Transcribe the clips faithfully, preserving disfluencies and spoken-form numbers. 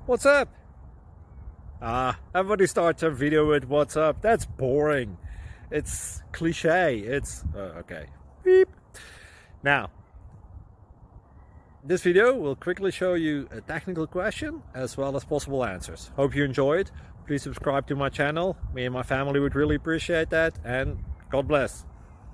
What's up? Ah, everybody starts their video with what's up. That's boring. It's cliche. It's uh, okay. Beep. Now, this video will quickly show you a technical question as well as possible answers. Hope you enjoyed. Please subscribe to my channel. Me and my family would really appreciate that, and God bless.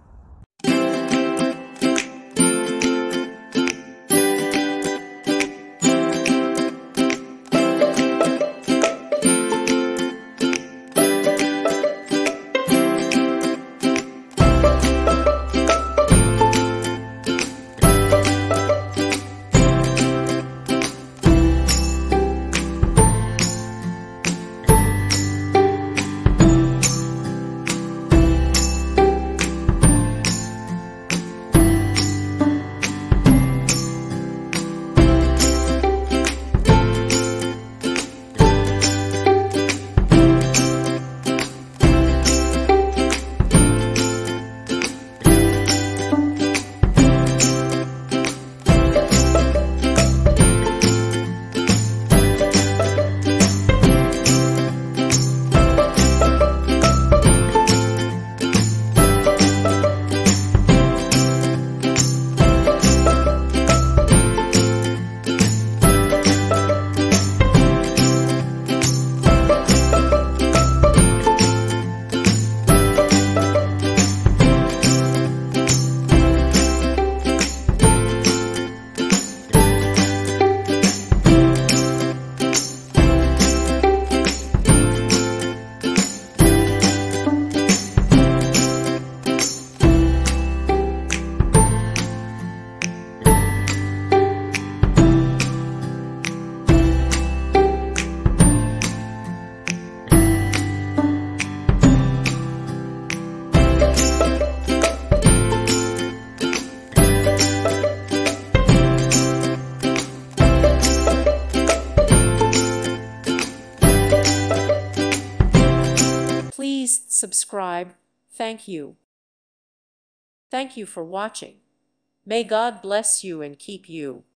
Please subscribe. Thank you. Thank you for watching. May God bless you and keep you.